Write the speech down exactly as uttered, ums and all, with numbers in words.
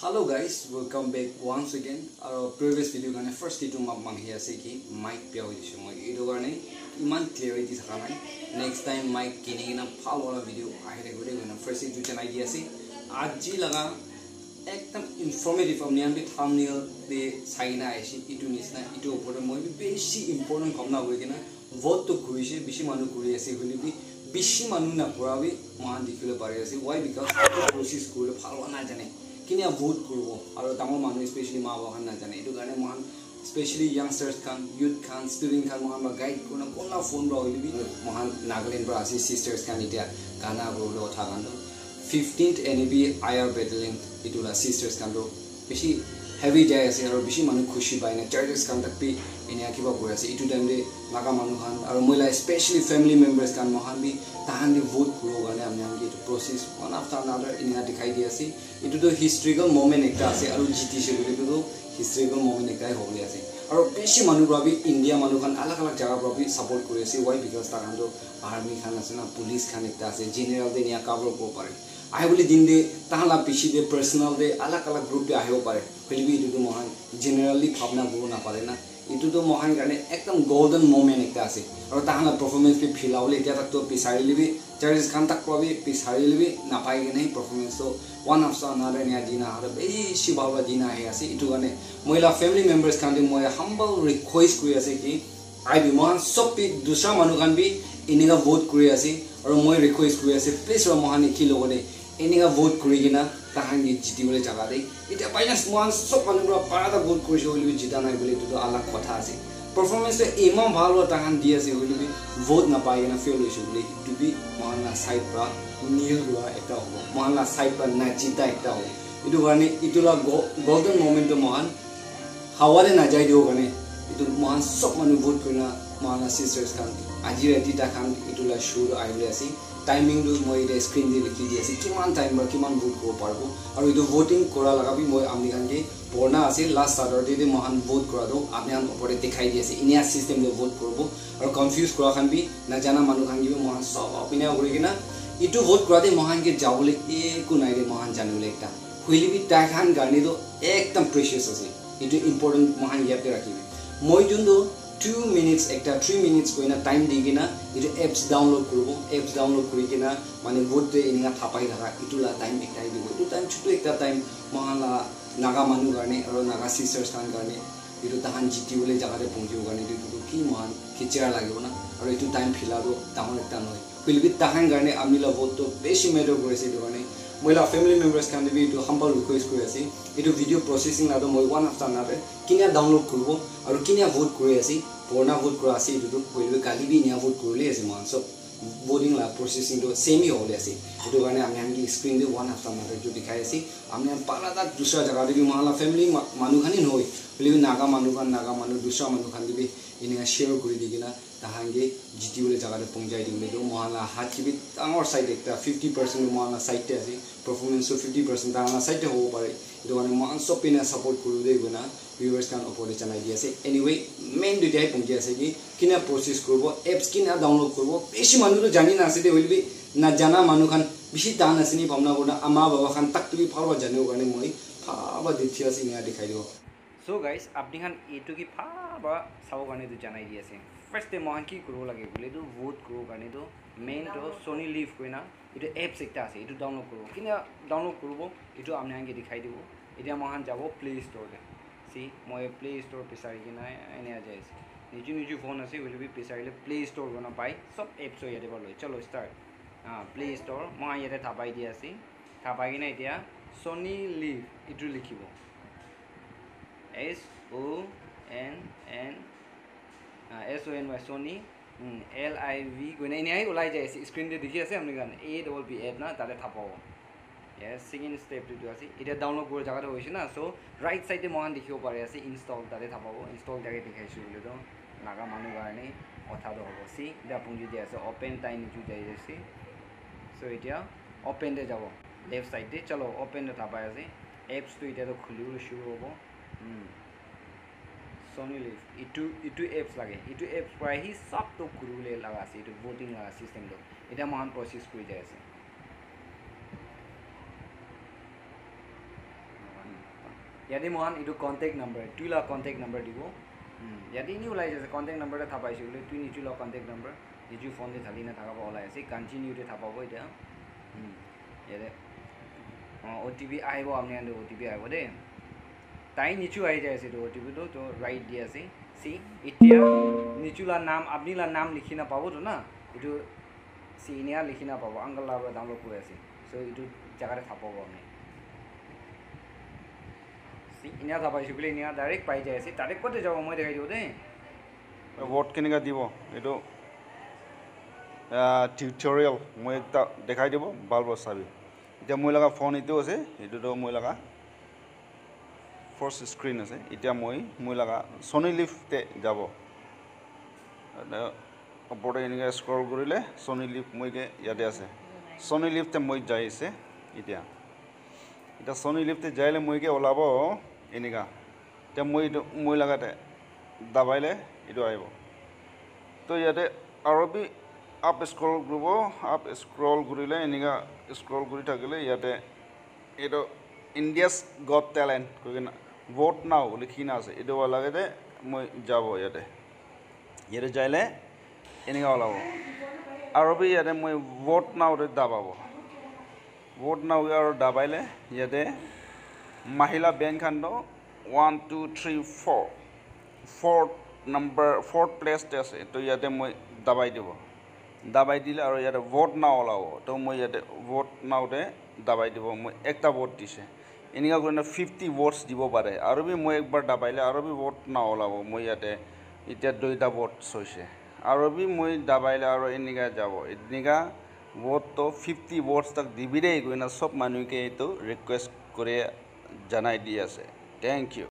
Hello guys, welcome back once again. Our previous video gane first itu map manghi ase ki mic pya hoise moi edu garne iman clarity thaka nai. Next time mic kini na phal wala video ahire gure gona first itu channel idea ase aji laga ekdam informative amnian bi thumbnail de saina aise itu nisna itu opor moi bi beshi important kamna hoye kina vote to kurise beshi manu kuri ase holi bi beshi manu na purawi man dikhile pare ase why because process kore phal na jane किन्या vote करबो और तमो मानु specially मा बहन ना जाने एटु गाने महान स्पेशली यंगस्टर्स खान यूथ खान स्टूडेंट खान महान बा गाइड कोना कोना फोन बा होइबि महान नागालैंड बा आसी सिस्टर्स खान इटा गाना बोलो था गान fifteenth N A B आयर बैटलियन इटुला सिस्टर्स खान रो बेसी हेवी जाय आसे और बेसी मानु खुशी बाइना चार्जेस खान तक पि इनिया किबा गय आसे इटु टाइम रे नागा मानु खान और मोइला स्पेशली फैमिली मेंबर्स खान महान भी ताहान दे वोट करो गाने हमने हमके प्रोसेस वन आफ्टर अनदर इनिया दिखाई दि आसे इटु तो हिस्ट्रिकल मोमेंट एकटा आसे और जीती से बोले तो हिस्ट्रिकल मोमेंट एकटा होले आसे और बेसी मानु रबी इंडिया मानु खान अलग अलग जगह रबी सपोर्ट करे आसे व्हाई बिकॉज़ ताहान तो आर्मी खान आसे ना पुलिस खान एकटा आसे जनरल दे निया कवर को पारे आइ बोले दिन दे ताहाला पिछि दे पर्सनल दे अलग अलग ग्रुप दे आइबो पारे फिलबी इटु तो महान जनरली भावना गो ना पारे ना इटु तो महान गाने एकदम गोल्डन मोमेंट एकटा आसे और ताहाला परफॉर्मेंस पे फिलावले इटा तक तो पिसारि लिबि चार्जेस खान तक प्रबि पिसारि लिबि ना पाइगे नै परफॉर्मेंस तो वन आफ्टर अनदर निया दिना आरो बेसी बाबा दिना हे आसे इटु गाने मोइला फैमिली मेंबर्स खान दे मोय हम्बल रिक्वेस्ट करि आसे कि आइ बि महान सब पे दूसरा मानु खान भी इनिगा वोट करि आसे और मोय रिक्वेस्ट करि आसे प्लीज र महान इखि लगने इनिगा वोट करि किना ताहांगी जितिबले जागा दे इटा बाइनास महान सब मानु पारादा वोट करिसे होलि जिता नाइ बोले तो अलग कथा आसे परफॉर्मेंस तो इमा भालो ताहान दिया से होलि भी वोट ना पाइना फेल होइसे बोले इटु भी महान साइड प्रा नील गुआ एकटा हो महान साइड प्रा नाचिता एकटा हो इटु गाने इटुला गोल्डन मोमेंट तो महान हावाले ना जाय दियो गाने इटु महान सब मानु वोट करना महान सिस्टर्स खान आजि राति ता खान इटुला शुरू आइले आसी टाइमिंग दु মই দে স্ক্রিন দি লিখি দি আছে কিমান টাইম বা কিমান ভোট কৰিব পারবো আৰু ইটো ভোটিং কৰা লাগা বি মই আমনি গানকে পড়না আছে লাস্ট স্যাটারডে দে মহান ভোট কৰা দো আপনি আন ওপরে দেখাই দি আছে ইনিয়া সিস্টেম দে ভোট করব আৰু কনফিউজ কৰা খান বি না জানা মানুহ খান কি মহান সব অপিনিয়ন কৰি কিনা ইটো ভোট কৰা দে মহান কে যাবলে একো নাই রে মহান জানিবলে একটা হইলি বি তা খান গানি দো একদম প্রেশিয়াস আছে ইটো ইম্পর্টেন্ট মহান ইয়াতে ৰাখিবি মই জুন্দো two minutes ekta three minutes koina time digina itu apps download kurubo apps download kurikina mane vote de ininga thapai daga itula time ekta dibo itu time chutu ekta time mahala naga manu garne aro naga sisters kan garne itu tahan jiti bole jaga de pongjibo garne itu ki mahan kichira lagibo na aro itu time philado tamon ekta noi pilbi tahan garne amila vote to beshi matter korise itu garne moila family members kan de itu humble request kori ase itu video processing na do moi one after another kinya download kurbo aru kinya vote kori ase porna vote kora ase itu pilbi kali bi nya vote korle ase man so voting la processing to same hi hole ase itu garne amni amki screen de one after another jo dikhai ase amni palada dusra jaga de bi mahala family manu khani noi pilbi naga manu kan naga manu dusra manu khan de bi ininga share kori digina tahange jiti bole jaga de pongjai dingle do mahala hati bi tangor side ekta fifty percent mahala side te ase performance so fifty percent tahala side te hobo pare itu garne man sopina support koru de guna viewers kan opore channel di ase anyway main duty hai pongjai ase ki kina process korbo apps kina download korbo beshi manu to jani na ase de hoilbi na jana manu khan beshi tan ase ni bhamna gona ama baba khan tak tu bi pharwa jane garne moi phaba dithia ase nia dikhai dibo so guys apni khan etu ki phaba sabo garne tu janai di ase first de mohan ki koro lage bole to vote koro garne to main to sony leaf koina itu apps ekta ase itu download koro kina download korbo itu amni hange dikhai dibo etia mohan jabo play store de see moi play store pisari kina ene a jais niju niju phone ase will be pisari le play store gona pai sob apps ho yate bolo chalo start ah play store moi yate thapai di ase thapai kina etia sony leaf itu likhibo s o n n s o n y sony l i v koina ene ai ulai jai screen de dikhi ase amni gan a double b app na tare thapao yes second step to ase eta download kore jaga hoise na so right side de mohan dikhibo pare ase install tare thapao install jage dikhaisu bole to naga manu garne otha do hobo see da punji de ase open time ju jai ase so eta open de jabo left side de chalo open de thapai ase apps to eta to khuli shuru hobo hmm sony leaf itu itu apps lage itu apps prai hi sab to kurule laga ase itu voting laga system do eta mohan process kori jai ase ইয়াতে মহান এইটো contact number তুই লা contact number দিব ইয়াতে ইনি ওলাই আছে কণ্টেক্ট নম্বৰতে থাপাইছে বোলে তুই নিচু ল কণ্টেক্ট নম্বৰ নিচু ফোন দি ঢালি নাথাকাব ওলাই আছে কণ্টিনিউতে থাপাব এতিয়া ইয়াতে অঁ অ' টি পি আহিব আপুনি আনি অ' টি পি আহিব দেই তাই নিচু আহি যায় আছে এইটো অ' টি পিটো তো ৰাইট দি আছে চি এতিয়া নিচুলা নাম আপনিলা নাম লিখি নাপাবতো না এইটো চি ইনিয়া লিখি নাপাব আংকল লাভ ডাউনলোড কৰি আছে চ' এইটো জেগাতে থাপাব আপুনি ইনিয়া থাপাইছোঁ বুলি ইনিয়া ডাইৰেক্ট পাই যায় আছে ডাইৰেক্ট ক'তে যাব মই দেখাই দিওঁ দেই ভোট কেনেকৈ দিব এইটো টিউটৰিয়েল মই এটা দেখাই দিব ভাল ভাল চাবি এতিয়া মই লগা ফোন এইটো আছে এইটোতো মই লগা ফাৰ্ষ্ট স্ক্ৰীন আছে এতিয়া মই মই লগা ছনী লিফতে যাব ওপৰতে এনেকৈ স্ক্ৰল কৰিলে ছনী লিফ মইকে ইয়াতে আছে ছনী লিফতে মই যাই আছে এতিয়া এতিয়া ছনী লিফতে যাইলে মইকে ওলাব এনেকুৱা এতিয়া মই এইটো মই লগাতে দাবাইলে এইটো আহিব তো ইয়াতে আৰু বি আপ স্ক্ৰল কৰিব আপ স্ক্ৰল কৰিলে এনেকুৱা স্ক্ৰল কৰি থাকিলে ইয়াতে এইটো ইণ্ডিয়াছ গট টেলেণ্ট কৈ কিনে ভোট নাও লিখি না আছে এইটো লাগেতে মই যাব ইয়াতে ইয়াতে যাইলে এনেকুৱা ওলাব আৰু বি ইয়াতে মই ভোট নাওতে দাবাব ভোট নাও আৰু দাবাইলে ইয়াতে মহিলা বেংক খান one two three four fourth number fourth প্লেচতে আছে তো ইয়াতে মই দাবাই দিব দাবাই দিলে আৰু ইয়াতে ভোট নাও ওলাব তো মই ইয়াতে ভোট নাওতে দাবাই দিব মই একটা ভোট দিছে এনেকুৱা কৰি ফিফটি ভোটছ দিব পাৰে আৰু বি মই একবাৰ দাবাইলে আৰু বি ভোট নাও ওলাব মই ইয়াতে এতিয়া দুইটা ভোটছ হৈছে আৰু বি মই দাবাইলে আৰু এনেকুৱা যাব এনেকুৱা ভোটটো ফিফটি ভোটছ তাক দিবি দেই গৈ না চব মানুহকে এইটো ৰিকুৱেষ্ট কৰি জনাই দি আছে থেংক ইউ